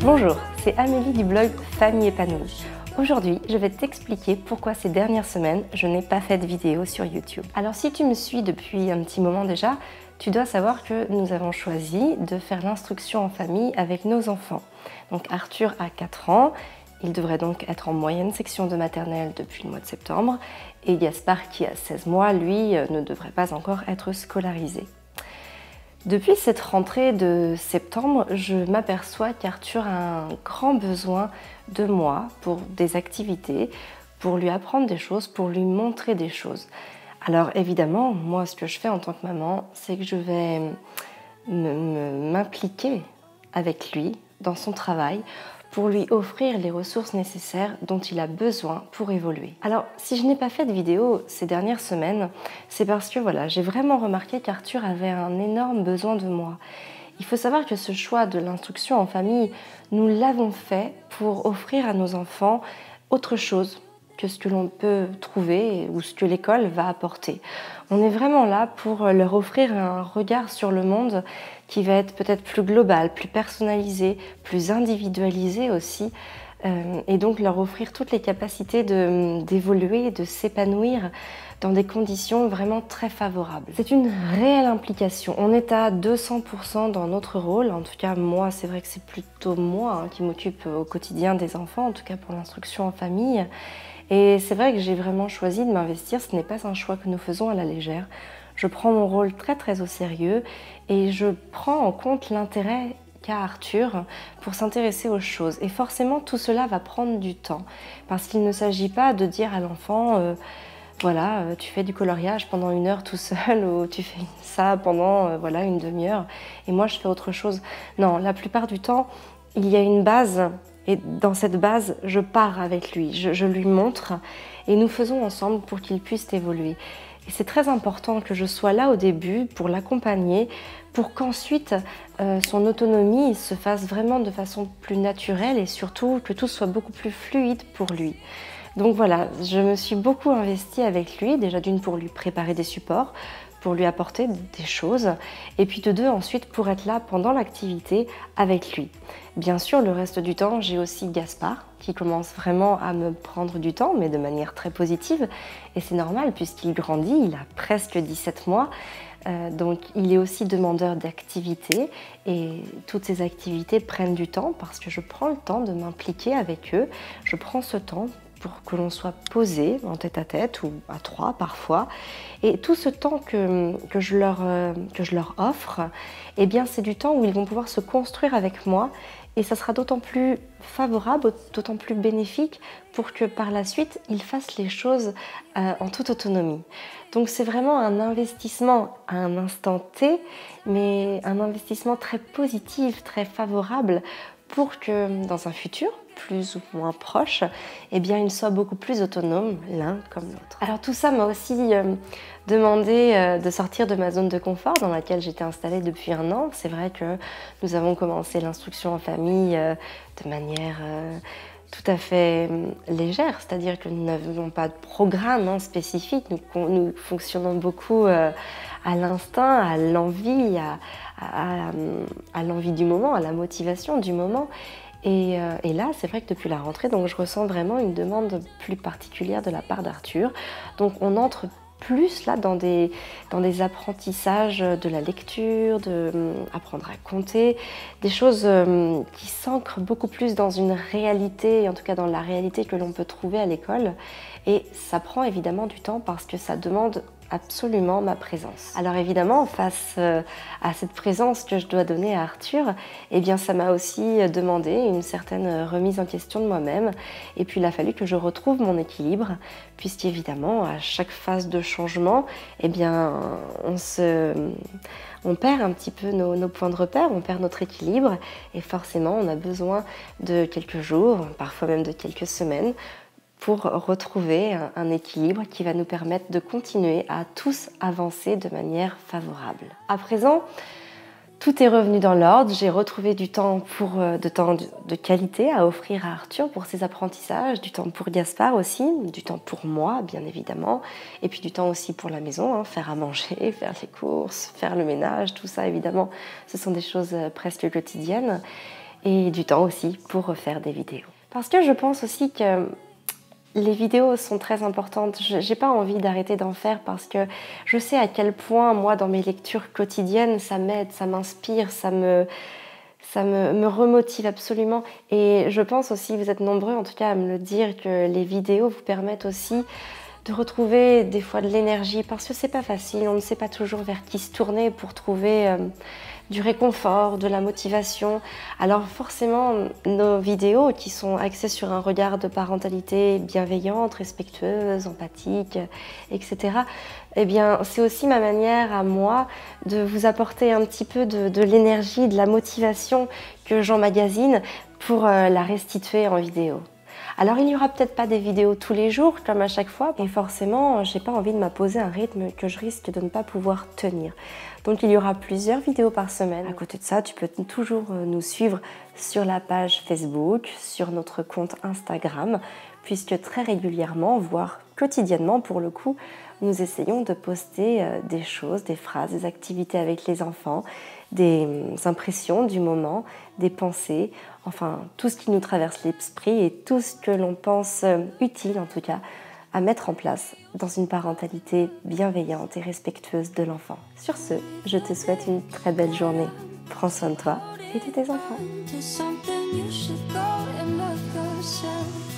Bonjour, c'est Amélie du blog Famille Épanouie. Aujourd'hui, je vais t'expliquer pourquoi ces dernières semaines, je n'ai pas fait de vidéo sur YouTube. Alors si tu me suis depuis un petit moment déjà, tu dois savoir que nous avons choisi de faire l'instruction en famille avec nos enfants. Donc Arthur a 4 ans, il devrait donc être en moyenne section de maternelle depuis le mois de septembre, et Gaspard qui a 16 mois, lui, ne devrait pas encore être scolarisé. Depuis cette rentrée de septembre, je m'aperçois qu'Arthur a un grand besoin de moi pour des activités, pour lui apprendre des choses, pour lui montrer des choses. Alors évidemment, moi ce que je fais en tant que maman, c'est que je vais m'impliquer avec lui dans son travail pour lui offrir les ressources nécessaires dont il a besoin pour évoluer. Alors, si je n'ai pas fait de vidéo ces dernières semaines, c'est parce que voilà, j'ai vraiment remarqué qu'Arthur avait un énorme besoin de moi. Il faut savoir que ce choix de l'instruction en famille, nous l'avons fait pour offrir à nos enfants autre chose que ce que l'on peut trouver ou ce que l'école va apporter. On est vraiment là pour leur offrir un regard sur le monde qui va être peut-être plus global, plus personnalisé, plus individualisé aussi, et donc leur offrir toutes les capacités d'évoluer, de s'épanouir dans des conditions vraiment très favorables. C'est une réelle implication. On est à 200% dans notre rôle. En tout cas, moi, c'est vrai que c'est plutôt moi qui m'occupe au quotidien des enfants, en tout cas pour l'instruction en famille. Et c'est vrai que j'ai vraiment choisi de m'investir. Ce n'est pas un choix que nous faisons à la légère. Je prends mon rôle très au sérieux et je prends en compte l'intérêt qu'a Arthur pour s'intéresser aux choses. Et forcément, tout cela va prendre du temps parce qu'il ne s'agit pas de dire à l'enfant voilà, tu fais du coloriage pendant 1 heure tout seul ou tu fais ça pendant voilà, une demi-heure et moi je fais autre chose. Non, la plupart du temps, il y a une base et dans cette base, je pars avec lui, je lui montre et nous faisons ensemble pour qu'il puisse évoluer. Et c'est très important que je sois là au début pour l'accompagner, pour qu'ensuite son autonomie se fasse vraiment de façon plus naturelle et surtout que tout soit beaucoup plus fluide pour lui. Donc voilà, je me suis beaucoup investie avec lui, déjà d'une pour lui préparer des supports, pour lui apporter des choses, et puis de deux ensuite pour être là pendant l'activité avec lui. Bien sûr, le reste du temps, j'ai aussi Gaspard qui commence vraiment à me prendre du temps, mais de manière très positive, et c'est normal puisqu'il grandit, il a presque 17 mois, donc il est aussi demandeur d'activités et toutes ces activités prennent du temps parce que je prends le temps de m'impliquer avec eux, je prends ce temps pour que l'on soit posé en tête-à-tête ou à 3 parfois. Et tout ce temps que je leur offre, eh bien, c'est du temps où ils vont pouvoir se construire avec moi et ça sera d'autant plus favorable, d'autant plus bénéfique pour que par la suite, ils fassent les choses en toute autonomie. Donc c'est vraiment un investissement à un instant T, mais un investissement très positif, très favorable pour que dans un futur, plus ou moins proche, eh bien, ils soient beaucoup plus autonomes l'un comme l'autre. Alors tout ça m'a aussi demandé de sortir de ma zone de confort dans laquelle j'étais installée depuis 1 an. C'est vrai que nous avons commencé l'instruction en famille de manière tout à fait légère, c'est-à-dire que nous n'avons pas de programme spécifique, nous fonctionnons beaucoup à l'instinct, à l'envie, à l'envie du moment, à la motivation du moment. Et là, c'est vrai que depuis la rentrée, donc, je ressens vraiment une demande plus particulière de la part d'Arthur. Donc on entre plus là dans des apprentissages de la lecture, apprendre à compter, des choses qui s'ancrent beaucoup plus dans une réalité, en tout cas dans la réalité que l'on peut trouver à l'école. Et ça prend évidemment du temps parce que ça demande absolument ma présence. Alors évidemment, face à cette présence que je dois donner à Arthur, eh bien ça m'a aussi demandé une certaine remise en question de moi-même. Et puis il a fallu que je retrouve mon équilibre, puisqu'évidemment, à chaque phase de changement, eh bien on perd un petit peu nos points de repère, on perd notre équilibre, et forcément on a besoin de quelques jours, parfois même de quelques semaines, pour retrouver un équilibre qui va nous permettre de continuer à tous avancer de manière favorable. À présent, tout est revenu dans l'ordre, j'ai retrouvé du temps de qualité à offrir à Arthur pour ses apprentissages, du temps pour Gaspard aussi, du temps pour moi bien évidemment, et puis du temps aussi pour la maison, faire à manger, faire les courses, faire le ménage, tout ça évidemment, ce sont des choses presque quotidiennes. et du temps aussi pour refaire des vidéos. Parce que je pense aussi que les vidéos sont très importantes. J'ai pas envie d'arrêter d'en faire parce que je sais à quel point, moi, dans mes lectures quotidiennes, ça m'aide, ça m'inspire, ça me remotive absolument. Et je pense aussi, vous êtes nombreux en tout cas à me le dire, que les vidéos vous permettent aussi de retrouver des fois de l'énergie parce que c'est pas facile, on ne sait pas toujours vers qui se tourner pour trouver du réconfort, de la motivation. Alors forcément, nos vidéos qui sont axées sur un regard de parentalité bienveillante, respectueuse, empathique, etc., eh bien, c'est aussi ma manière à moi de vous apporter un petit peu de l'énergie, de la motivation que j'emmagasine pour la restituer en vidéo. Alors il n'y aura peut-être pas des vidéos tous les jours comme à chaque fois et forcément j'ai pas envie de m'imposer un rythme que je risque de ne pas pouvoir tenir. Donc il y aura plusieurs vidéos par semaine. À côté de ça, tu peux toujours nous suivre sur la page Facebook, sur notre compte Instagram, puisque très régulièrement, voire quotidiennement pour le coup, nous essayons de poster des choses, des phrases, des activités avec les enfants, des impressions du moment, des pensées, enfin tout ce qui nous traverse l'esprit et tout ce que l'on pense utile en tout cas à mettre en place dans une parentalité bienveillante et respectueuse de l'enfant. Sur ce, je te souhaite une très belle journée. Prends soin de toi et de tes enfants.